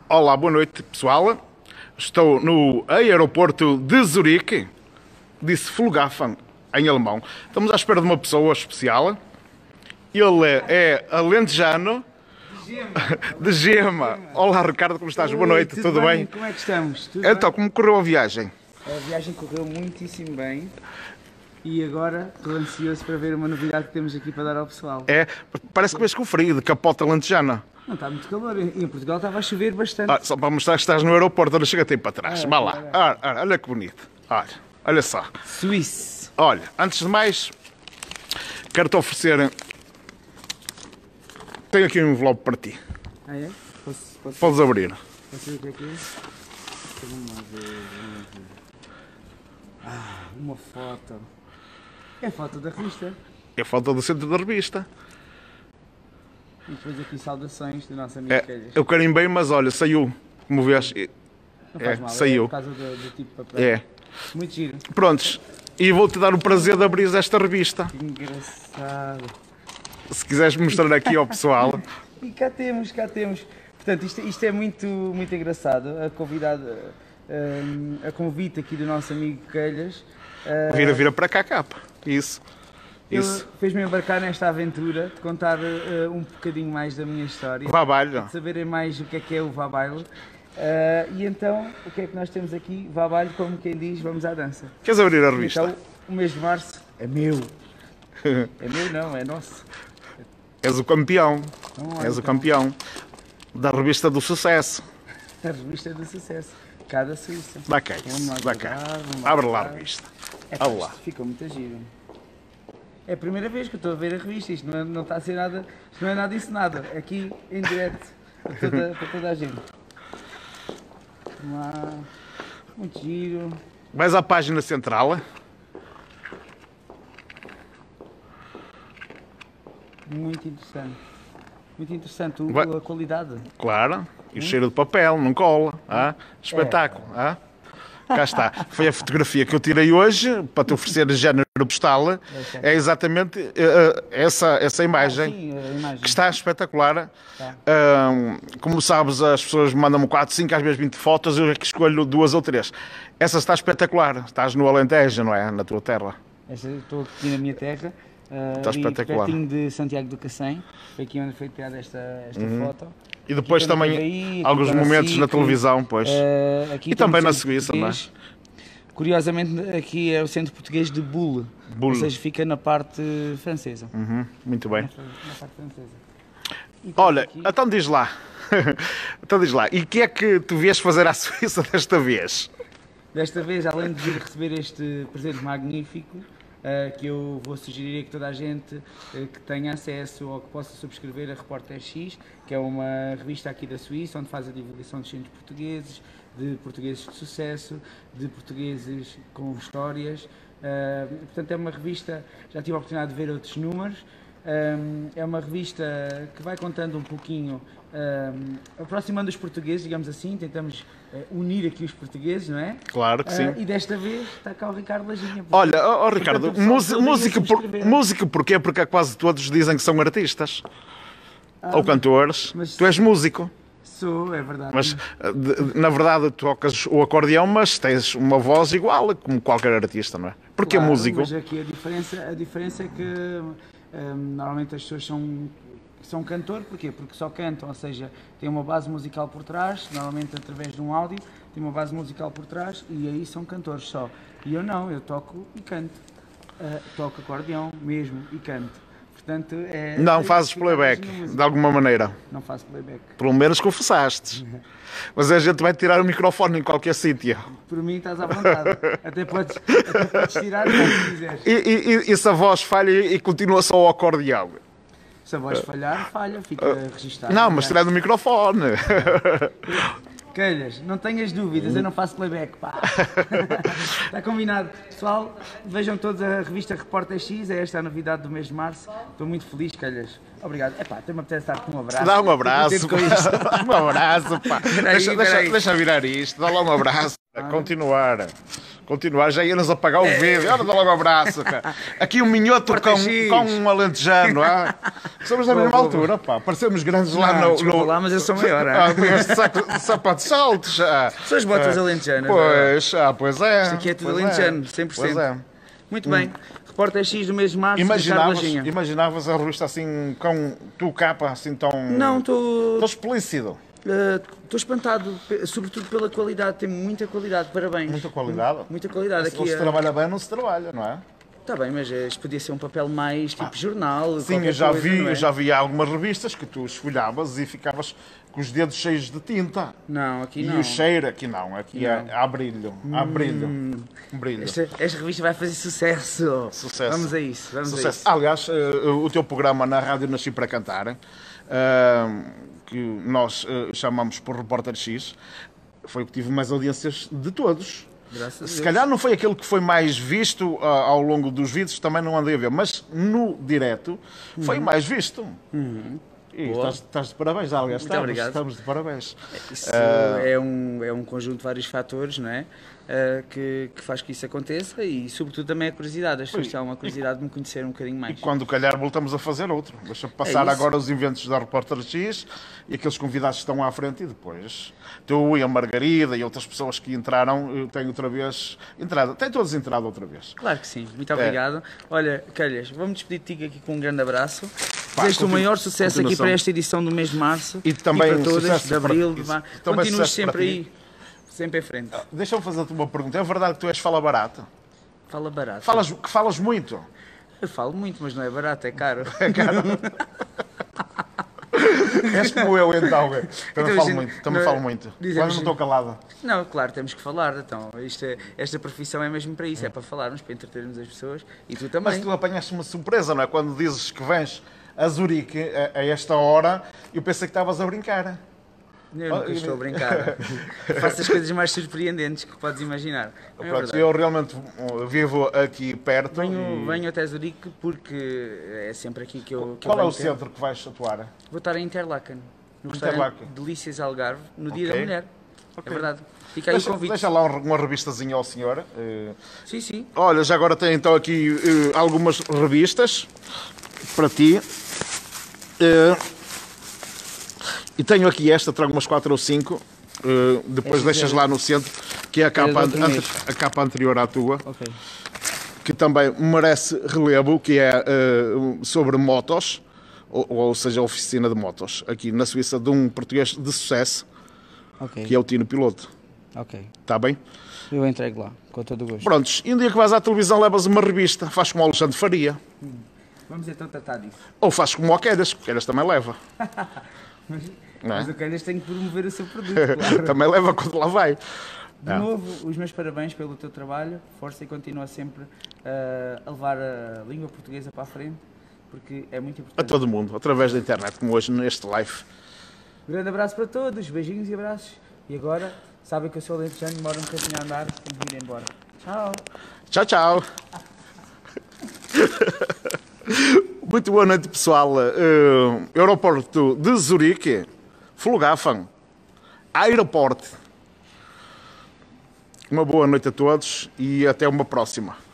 Olá, boa noite, pessoal. Estou no aeroporto de Zurique, disse Flughafen em alemão. Estamos à espera de uma pessoa especial. Ele é alentejano, de Gema. Olá, Ricardo, como estás? Boa noite, tudo bem? Como é que estamos? Então, como correu a viagem? A viagem correu muitíssimo bem e agora estou ansioso para ver uma novidade que temos aqui para dar ao pessoal. É, parece que vês com frio, de capota alentejana. Não está muito calor, em Portugal estava a chover bastante. Só para mostrar que estás no aeroporto, olha, chega até para trás. Vá lá. Olha que bonito. Olha só. Suíça. Olha, antes de mais, quero-te oferecer. Tenho aqui um envelope para ti. Ah, é? Podes abrir. Posso ver o que é que é? Vamos lá ver. Uma foto. É a foto da revista. É a foto do centro da revista. E depois aqui saudações do nosso amigo Calhas. Eu carimbei, mas olha, saiu. Como vês, Não faz mal, saiu. é por causa do tipo de papel. É. Muito giro. Prontos. E vou-te dar o prazer de abrir esta revista. Que engraçado. Se quiseres mostrar aqui ao pessoal. E cá temos. Portanto, isto é muito engraçado. A convite aqui do nosso amigo Calhas. Vira para cá, capa. Isso. Fez-me embarcar nesta aventura de contar um bocadinho mais da minha história. Vabalho. De saberem mais o que é o Vabalho. E então, o que é que nós temos aqui? Vabalho, como quem diz, vamos à dança. Queres abrir a revista? Então, o mês de março é meu. É meu não, é nosso. És o campeão. Então, És o campeão da revista do sucesso. A revista do sucesso. Cá da Suíça. Dá cá Vamos isso. lá Dá jogar, cá. vamos lá Abre lá a jogar. revista. Isto lá. ficou muito giro. É a primeira vez que eu estou a ver a revista. Isto não está a ser nada. Isto não é nada disso nada. Aqui em direto para toda a gente. Vamos lá. Muito giro. Vais à página central. Muito interessante. Muito interessante Vai. a qualidade. Claro. E o cheiro de papel, não cola. Espetáculo. Cá está. Foi a fotografia que eu tirei hoje para te oferecer género postal. É exatamente essa imagem. Sim, a imagem. Que está espetacular. Tá. Como sabes, as pessoas mandam-me 4, 5, às vezes 20 fotos, eu é que escolho 2 ou 3. Essa está espetacular. Estás no Alentejo, não é? Na tua terra. Estou aqui na minha terra. Está espetacular. Pertinho de Santiago do Cacém. Foi aqui onde foi tirada esta foto. E depois Aqui também TVI, alguns aqui momentos SIC, na televisão, pois. Aqui E também na temos o Suíça, não é? português. Curiosamente, aqui é o centro português de Bulle. Bulle. Ou seja, fica na parte francesa. Muito bem. Na parte francesa. E temos Olha, aqui- então diz lá. Então diz lá. E o que é que tu vieste fazer à Suíça desta vez? Desta vez, além de vir receber este presente magnífico, que eu vou sugerir a que toda a gente que tenha acesso ou que possa subscrever a Repórter X, que é uma revista aqui da Suíça, onde faz a divulgação dos centros portugueses, de portugueses de sucesso, de portugueses com histórias. Portanto, é uma revista, já tive a oportunidade de ver outros números, é uma revista que vai contando um pouquinho, aproximando os portugueses, digamos assim, tentamos unir aqui os portugueses, não é? Claro que sim. E desta vez está cá o Ricardo Lajinha. Olha, Ricardo, Portanto, o pessoal música porquê? Porque quase todos dizem que são artistas. Ou cantores. mas- Tu és músico. Sou, é verdade. Mas, na verdade, tocas o acordeão, mas tens uma voz igual como qualquer artista, não é? Porque Claro, músico. Mas aqui a diferença é que normalmente as pessoas são cantor, porquê? Porque só cantam, ou seja, tem uma base musical por trás, normalmente através de um áudio, tem uma base musical por trás e aí são cantores só. E eu não, eu toco e canto. Toco acordeão mesmo e canto. Portanto, Não fazes playback, de alguma maneira. Não faço playback. Pelo menos confessaste. Mas a gente vai tirar o microfone em qualquer sítio. Por mim estás à vontade. Até podes tirar se quiseres. E se a voz falha e continua só o acordeão? Se a voz falhar, falha, fica registado. Não, mas tirar do microfone. Calhas, não tenhas dúvidas, eu não faço playback, pá. Está combinado. Pessoal, vejam todos a revista Repórter X, é esta a novidade do mês de março. Estou muito feliz, Calhas. Obrigado. Epá, até me apetece dar-te um abraço. Dá um abraço. Estou contente com isto. Um abraço, pá. Espera aí. Deixa virar isto. Dá lá um abraço. A continuar. continuar, já ia-nos apagar o vídeo. Olha, dá logo o abraço, cara. Aqui um minhoto com um alentejano, não é? Somos da mesma altura, pá. Parecemos grandes lá no... lá, mas eu sou maior. Este sapato de saltos. São as botas alentejanas. Pois é. Isto aqui é tudo alentejano, 100%. Pois é. Muito bem. Repórter X do mês de março. Imaginavas a revista assim, com tu capa assim tão... Não, estou... Tão explícito. Estou espantado, sobretudo pela qualidade, tem muita qualidade, parabéns. Muita qualidade? Muita qualidade. Aqui se trabalha bem, não se trabalha, não é? Está bem, mas isto podia ser um papel mais tipo jornal. Sim, eu já vi algumas revistas que tu esfolhavas e ficavas com os dedos cheios de tinta. Não, aqui não. E o cheiro, aqui não, aqui há brilho, há brilho. Brilho. Esta revista vai fazer sucesso. Vamos a isso, vamos a isso. Aliás, o teu programa na Rádio Nasci para Cantar, que nós chamamos por Repórter X, foi o que tive mais audiências de todos. Graças a Deus. Se calhar não foi aquele que foi mais visto ao longo dos vídeos, também não andei a ver, mas no direto foi mais visto. E estás de parabéns, aliás. Muito obrigado. Estamos de parabéns. Isso é um conjunto de vários fatores, não é? Que faz que isso aconteça e, sobretudo, também a curiosidade. As pessoas têm uma curiosidade de me conhecer um bocadinho mais. E quando calhar voltamos a fazer outro. Deixa passar agora os eventos da Repórter X e aqueles convidados que estão à frente e depois tu e a Margarida e outras pessoas que entraram têm outra vez entrado. Têm todos entrado outra vez. Claro que sim. Muito obrigado. Olha, Calhas, vamos despedir de ti aqui com um grande abraço. Desejo-te o maior sucesso aqui para esta edição do mês de março e também para todas, de abril. Continuas sempre aí, sempre em frente. Deixa-me fazer-te uma pergunta. É verdade que tu és fala barato? Fala barato. Falas muito? Eu falo muito, mas não é barato, é caro. É caro. És como eu, então. Também falo muito. Mas não estou calada. Não, claro, temos que falar. Então, esta profissão é mesmo para isso, é para falarmos, para entretermos as pessoas. E tu também. Mas tu apanhaste uma surpresa, não é? Quando dizes que vens a Zurique a esta hora, eu pensei que estavas a brincar. Eu nunca estou a brincar. Faço as coisas mais surpreendentes que podes imaginar. Pronto, eu realmente vivo aqui perto. Venho até Zurique porque é sempre aqui que eu Qual é o centro que vais atuar? Vou estar em Interlaken, no restaurante Delícias Algarve, no Dia da Mulher. É verdade. Fica aí o convite. Deixa lá uma revistazinha ao senhor. Sim, sim. Olha, já agora tem então aqui algumas revistas para ti. E tenho aqui esta, trago umas 4 ou 5. Depois deixas lá no centro, que é a capa anterior à tua. Okay. Que também merece relevo, que é sobre motos, ou seja, a oficina de motos, aqui na Suíça, de um português de sucesso, que é o Tino Piloto. Ok. Está bem? Eu entrego lá, com todo o gosto. Prontos, e um dia que vais à televisão levas uma revista, faz como o Alexandre Faria. Vamos então tratar disso. Ou faz como o Queiras, o Queiras também leva. Mas o Queiras tem que promover o seu produto, claro. Também leva quando lá vai. De novo, os meus parabéns pelo teu trabalho, força e continua sempre a levar a língua portuguesa para a frente, porque é muito importante. A todo mundo, através da internet, como hoje neste live. Um grande abraço para todos, beijinhos e abraços. E agora, sabem que eu sou alentejano, demora um bocadinho a andar, tenho que ir embora. Tchau. Tchau, tchau. Muito boa noite, pessoal. Aeroporto de Zurique, Flughafen, aeroporto. Uma boa noite a todos e até uma próxima.